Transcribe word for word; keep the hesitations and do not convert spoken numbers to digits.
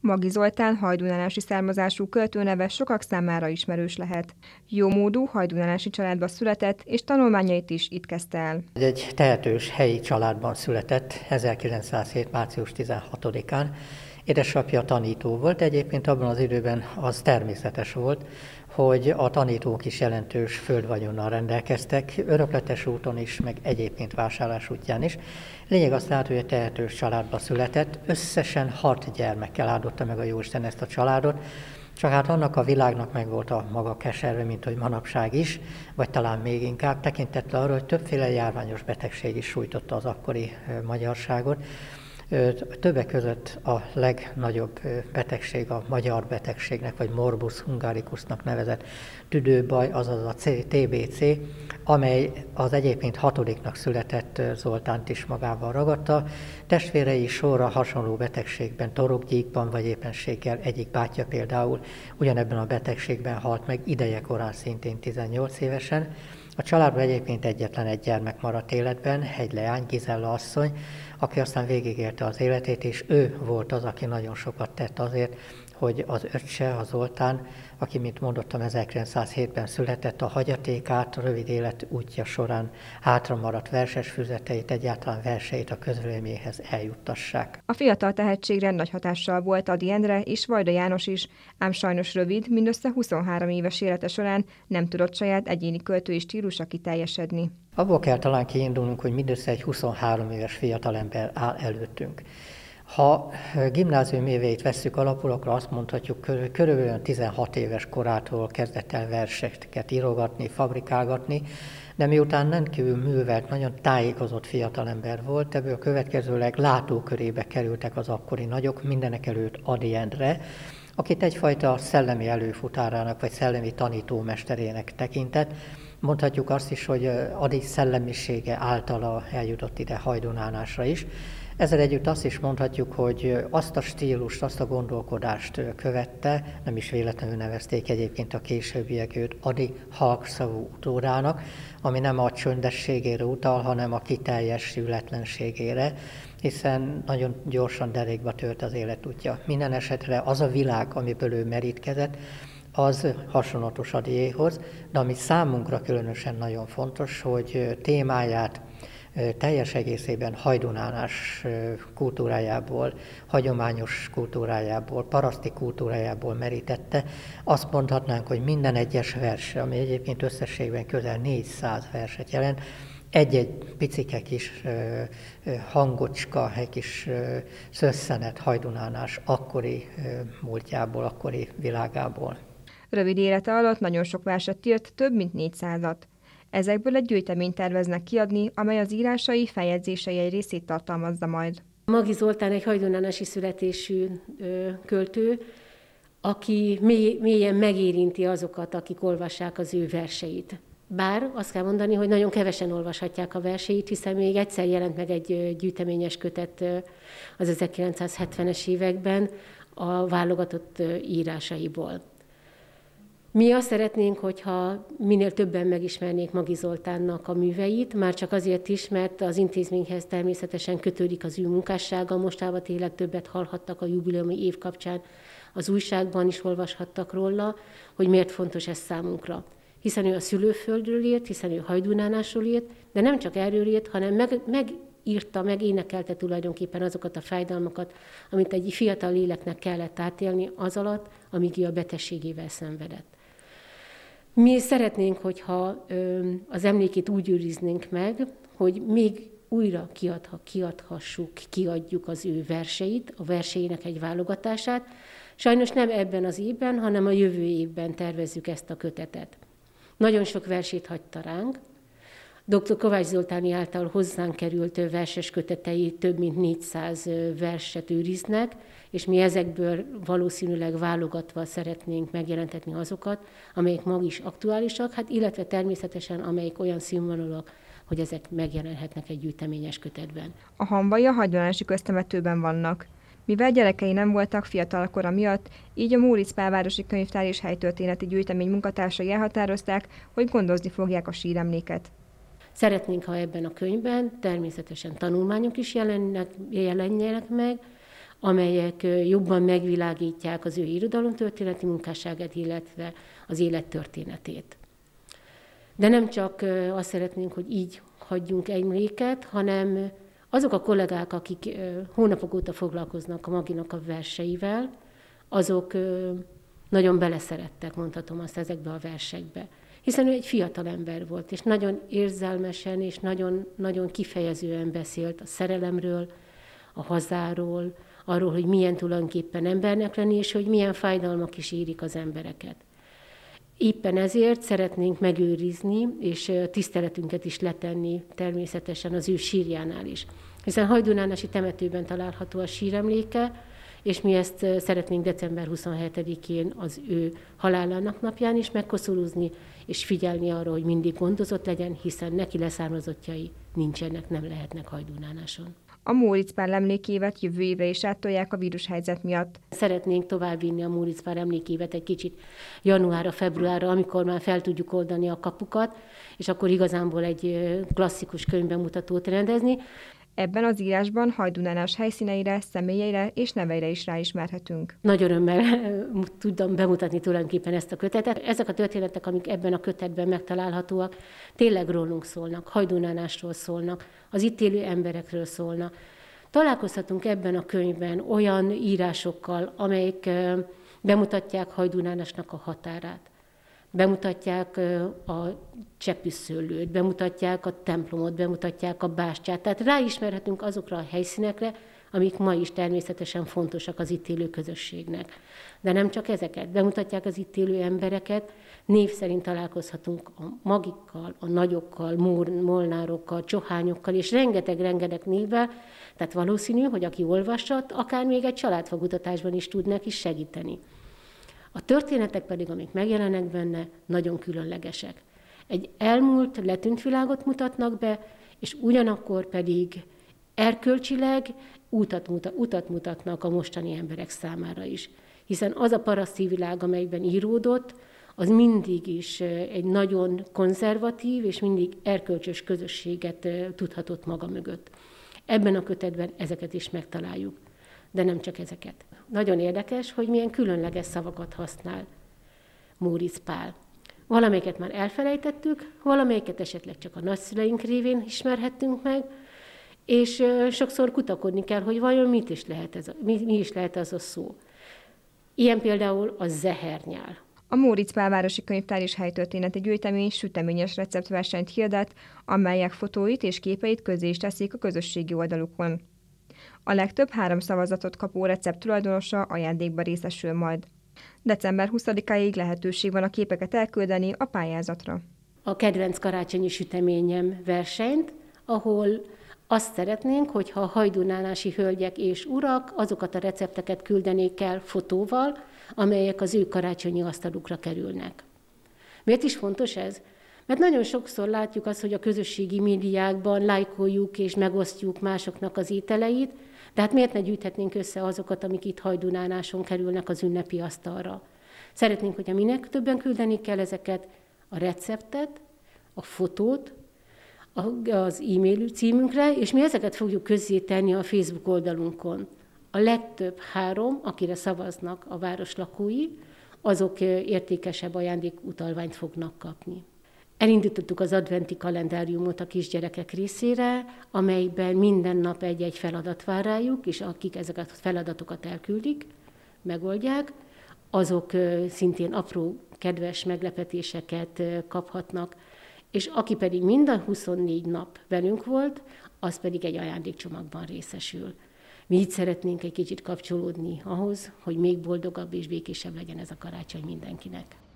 Magi Zoltán hajdunánási származású költőneve sokak számára ismerős lehet. Jómódú hajdunánási családba született, és tanulmányait is itt kezdte el. Egy tehetős helyi családban született ezerkilencszázhét. március tizenhatodikán. Édesapja tanító volt, egyébként abban az időben az természetes volt, hogy a tanítók is jelentős földvagyonnal rendelkeztek, örökletes úton is, meg egyébként vásárlás útján is. Lényeg azt lát, hogy egy tehetős családba született, összesen hat gyermekkel áldotta meg a Jóisten ezt a családot, csak hát annak a világnak meg volt a maga keserve, mint hogy manapság is, vagy talán még inkább, tekintettel arra, hogy többféle járványos betegség is sújtotta az akkori magyarságot. Többek között a legnagyobb betegség a magyar betegségnek, vagy morbus hungaricusnak nevezett tüdőbaj, azaz a té bé cé, amely az egyébként hatodiknak született Zoltánt is magával ragadta. Testvérei sorra hasonló betegségben, torokgyíkban vagy éppenséggel, egyik bátyja például ugyanebben a betegségben halt meg idejekorán, szintén tizennyolc évesen. A családban egyébként egyetlen egy gyermek maradt életben, egy leány, Gizella asszony, aki aztán végigélte az életét, és ő volt az, aki nagyon sokat tett azért, hogy az öccse, az Zoltán, aki, mint mondottam, ezerkilencszázhétben született, a hagyatékát, a rövid élet útja során hátra maradt verses füzeteit, egyáltalán verseit a közvéleményhez eljuttassák. A fiatal tehetségre nagy hatással volt Ady Endre és Vajda János is, ám sajnos rövid, mindössze huszonhárom éves élete során nem tudott saját egyéni költői stílusa kiteljesedni. Abból kell talán kiindulnunk, hogy mindössze egy huszonhárom éves fiatalember áll előttünk. Ha gimnázium éveit vesszük alapul, akkor azt mondhatjuk, hogy körülbelül tizenhat éves korától kezdett el verseket írogatni, fabrikálgatni, de miután rendkívül művelt, nagyon tájékozott fiatalember volt, ebből következőleg látókörébe kerültek az akkori nagyok, mindenekelőtt Ady Endre, akit egyfajta szellemi előfutárának vagy szellemi tanítómesterének tekintett. Mondhatjuk azt is, hogy Ady szellemisége általa eljutott ide hajdunánásra is. Ezzel együtt azt is mondhatjuk, hogy azt a stílust, azt a gondolkodást követte, nem is véletlenül nevezték egyébként a későbbiek őt Ady halkszavú utódának, ami nem a csöndességére utal, hanem a kiteljesületlenségére, hiszen nagyon gyorsan derékba tört az életútja. Minden esetre az a világ, amiből ő merítkezett, az hasonlatos Adyéhoz, de ami számunkra különösen nagyon fontos, hogy témáját teljes egészében hajdunánás kultúrájából, hagyományos kultúrájából, paraszti kultúrájából merítette. Azt mondhatnánk, hogy minden egyes vers, ami egyébként összességben közel négyszáz verset jelent, egy-egy picike kis hangocska, egy kis szösszenet hajdunánás akkori múltjából, akkori világából. Rövid élete alatt nagyon sok verset írt, több mint négyszázat. Ezekből egy gyűjteményt terveznek kiadni, amely az írásai, feljegyzései egy részét tartalmazza majd. Magi Zoltán egy hajdunánási születésű ö, költő, aki mély, mélyen megérinti azokat, akik olvassák az ő verseit. Bár azt kell mondani, hogy nagyon kevesen olvashatják a verseit, hiszen még egyszer jelent meg egy gyűjteményes kötet az ezerkilencszázhetvenes években a válogatott írásaiból. Mi azt szeretnénk, hogyha minél többen megismernék Magi Zoltánnak a műveit, már csak azért is, mert az intézményhez természetesen kötődik az ő munkássága, mostában tényleg többet hallhattak a jubileumi év kapcsán, az újságban is olvashattak róla, hogy miért fontos ez számunkra. Hiszen ő a szülőföldről írt, hiszen ő hajdunánásról írt, de nem csak erről írt, hanem meg, megírta, megénekelte tulajdonképpen azokat a fájdalmakat, amit egy fiatal léleknek kellett átélni az alatt, amíg ő a betegségével szenvedett. Mi szeretnénk, hogyha az emlékét úgy őriznénk meg, hogy még újra kiadha, kiadhassuk, kiadjuk az ő verseit, a verseinek egy válogatását. Sajnos nem ebben az évben, hanem a jövő évben tervezzük ezt a kötetet. Nagyon sok versét hagyta ránk. doktor Kovács Zoltáni által hozzánk került verses kötetei több mint négyszáz verset őriznek, és mi ezekből valószínűleg válogatva szeretnénk megjelentetni azokat, amelyek mag is aktuálisak, hát illetve természetesen amelyek olyan színvonalak, hogy ezek megjelenhetnek egy gyűjteményes kötetben. A hamvai a hagydunánási köztemetőben vannak. Mivel gyerekei nem voltak fiatal kora miatt, így a Móricz Pálvárosi Könyvtár és Helytörténeti Gyűjtemény munkatársai elhatározták, hogy gondozni fogják a síremléket. Szeretnénk, ha ebben a könyvben természetesen tanulmányok is jelennek, jelenjenek meg, amelyek jobban megvilágítják az ő irodalomtörténeti munkásságát, illetve az élettörténetét. De nem csak azt szeretnénk, hogy így hagyjunk emléket, hanem azok a kollégák, akik hónapok óta foglalkoznak a Maginak a verseivel, azok nagyon beleszerettek, mondhatom azt, ezekbe a versekbe. Hiszen ő egy fiatal ember volt, és nagyon érzelmesen és nagyon, nagyon kifejezően beszélt a szerelemről, a hazáról, arról, hogy milyen tulajdonképpen embernek lenni, és hogy milyen fájdalmak is érik az embereket. Éppen ezért szeretnénk megőrizni, és tiszteletünket is letenni természetesen az ő sírjánál is. Hiszen Hajdunánási temetőben található a síremléke, és mi ezt szeretnénk december huszonhetedikén az ő halálának napján is megkoszorúzni, és figyelni arra, hogy mindig gondozott legyen, hiszen neki leszármazottjai nincsenek, nem lehetnek Hajdunánáson. A Móricz Pál emlékévet jövő évre is áttolják a vírushelyzet miatt. Szeretnénk továbbvinni a Móricz Pál emlékévet egy kicsit januárra, februárra, amikor már fel tudjuk oldani a kapukat, és akkor igazából egy klasszikus könyvbemutatót rendezni. Ebben az írásban Hajdunánás helyszíneire, személyeire és neveire is ráismerhetünk. Nagy örömmel tudom bemutatni tulajdonképpen ezt a kötetet. Ezek a történetek, amik ebben a kötetben megtalálhatóak, tényleg rólunk szólnak, Hajdunánásról szólnak, az itt élő emberekről szólnak. Találkozhatunk ebben a könyvben olyan írásokkal, amelyek bemutatják Hajdunánásnak a határát. Bemutatják a cseppűszőlőt, bemutatják a templomot, bemutatják a bástyát. Tehát ráismerhetünk azokra a helyszínekre, amik ma is természetesen fontosak az itt élő közösségnek. De nem csak ezeket, bemutatják az itt élő embereket, név szerint találkozhatunk a magikkal, a nagyokkal, molnárokkal, csohányokkal, és rengeteg-rengeteg névvel, tehát valószínű, hogy aki olvasott, akár még egy családfakutatásban is tud neki segíteni. A történetek pedig, amik megjelennek benne, nagyon különlegesek. Egy elmúlt, letűnt világot mutatnak be, és ugyanakkor pedig erkölcsileg utat, mutat, utat mutatnak a mostani emberek számára is. Hiszen az a paraszti világ, amelyben íródott, az mindig is egy nagyon konzervatív és mindig erkölcsös közösséget tudhatott maga mögött. Ebben a kötetben ezeket is megtaláljuk, de nem csak ezeket. Nagyon érdekes, hogy milyen különleges szavakat használ Móricz Pál. Valamelyiket már elfelejtettük, valamelyiket esetleg csak a nagyszüleink révén ismerhettünk meg, és sokszor kutakodni kell, hogy vajon mit is lehet ez a, mi, mi is lehet az a szó. Ilyen például a zehernyál. A Móricz Pál Városi Könyvtár és Helytörténeti Gyűjtemény süteményes receptversenyt hirdet, amelyek fotóit és képeit közzé is teszik a közösségi oldalukon. A legtöbb három szavazatot kapó recept tulajdonosa ajándékba részesül majd. december huszadikáig lehetőség van a képeket elküldeni a pályázatra. A kedvenc karácsonyi süteményem versenyt, ahol azt szeretnénk, hogyha a hajdunánási hölgyek és urak azokat a recepteket küldenék el fotóval, amelyek az ő karácsonyi asztalukra kerülnek. Miért is fontos ez? Mert nagyon sokszor látjuk azt, hogy a közösségi médiákban lájkoljuk és megosztjuk másoknak az ételeit, de hát miért ne gyűjthetnénk össze azokat, amik itt Hajdunánáson kerülnek az ünnepi asztalra. Szeretnénk, hogyha minek többen küldenik kell ezeket, a receptet, a fotót, az e-mail címünkre, és mi ezeket fogjuk közzétenni a Facebook oldalunkon. A legtöbb három, akire szavaznak a város lakói, azok értékesebb ajándékutalványt fognak kapni. Elindítottuk az adventi kalendáriumot a kisgyerekek részére, amelyben minden nap egy-egy feladat vár rájuk, és akik ezeket a feladatokat elküldik, megoldják, azok szintén apró, kedves meglepetéseket kaphatnak, és aki pedig minden huszonnégy nap velünk volt, az pedig egy ajándékcsomagban részesül. Mi így szeretnénk egy kicsit kapcsolódni ahhoz, hogy még boldogabb és békésebb legyen ez a karácsony mindenkinek.